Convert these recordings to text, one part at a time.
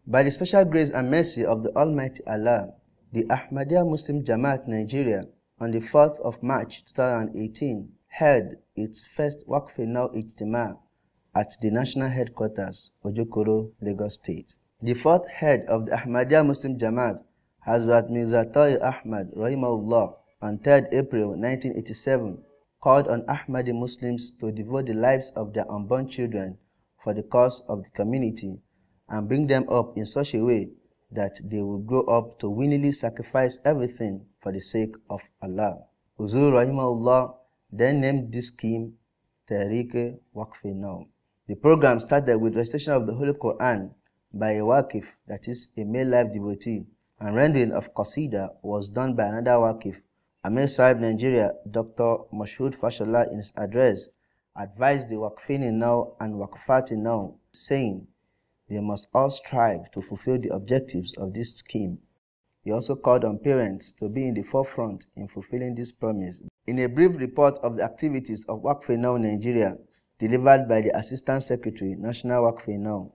By the special grace and mercy of the Almighty Allah, the Ahmadiyya Muslim Jamaat Nigeria on the 4th of March 2018 held its first Waqf-e-Now Ijtima at the national headquarters, Ojokoro, Lagos State. The fourth head of the Ahmadiyya Muslim Jamaat, Hazrat Mirza Taqi Ahmad Rahimahullah, on 3rd April 1987, called on Ahmadi Muslims to devote the lives of their unborn children for the cause of the community and bring them up in such a way that they will grow up to willingly sacrifice everything for the sake of Allah. Huzur Rahimahullah then named this scheme Tehreek Waqf-e-Now. The program started with recitation of the Holy Quran by a Waqif, that is, a male life devotee, and rendering of Qasida was done by another Waqif. Amir Sahib Nigeria, Dr. Mashood Fashola, in his address, advised the Waqf-e-Now and Waqfat-e-Now, saying they must all strive to fulfill the objectives of this scheme. He also called on parents to be in the forefront in fulfilling this promise. In a brief report of the activities of Waqf-e-Now Nigeria, delivered by the Assistant Secretary, National Waqf-e-Now,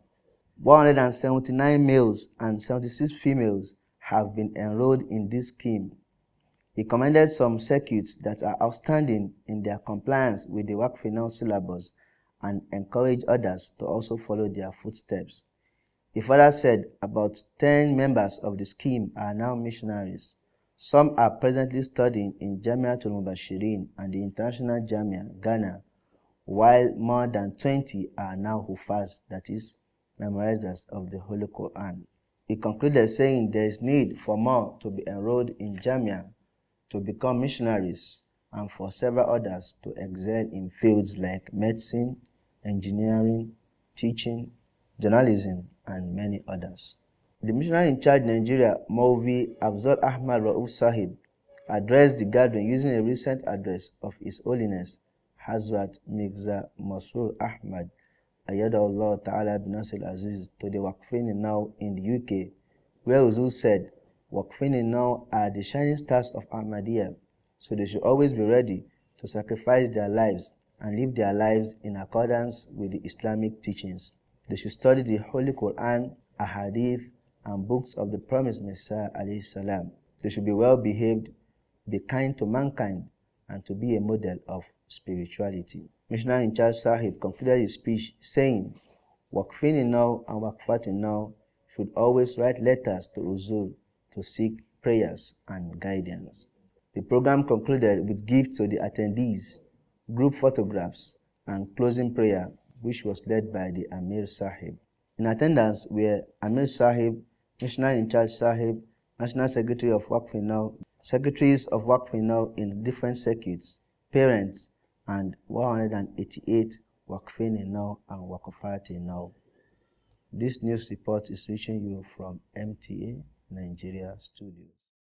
179 males and 76 females have been enrolled in this scheme. He commended some circuits that are outstanding in their compliance with the Waqf-e-Now syllabus and encouraged others to also follow their footsteps. He further said about 10 members of the scheme are now missionaries. Some are presently studying in Jamiatul Mubashirin and the International Jamia, Ghana, while more than 20 are now Hufaz, that is, memorizers of the Holy Quran. He concluded saying there is need for more to be enrolled in Jamia to become missionaries and for several others to excel in fields like medicine, engineering, teaching, journalism, and many others. The missionary in charge Nigeria, Maulvi Afzal Ahmad Rauf Sahib, addressed the gathering using a recent address of His Holiness Hazrat Mirza Masroor Ahmad Ayyadahullah Ta'ala bin Nasir Aziz to the Waqf-e-Now in the UK, where Huzur said, Waqf-e-Now are the shining stars of Ahmadiyya, so they should always be ready to sacrifice their lives and live their lives in accordance with the Islamic teachings. They should study the Holy Quran, Ahadith, and books of the promised Messiah alayhi salam. They should be well behaved, be kind to mankind, and to be a model of spirituality. Missionary in charge Sahib concluded his speech saying, Waqf-e-Now and Waqfat-e-Now should always write letters to Huzur to seek prayers and guidance. The program concluded with gifts to the attendees, group photographs, and closing prayer, which was led by the Amir Sahib. In attendance were Amir Sahib, Missionary in charge Sahib, National Secretary of Waqf-e-Now, secretaries of Waqf-e-Now in different circuits, parents, and 188 Waqf-e-Now and Waqfat-e-Now. This news report is reaching you from MTA Nigeria Studios.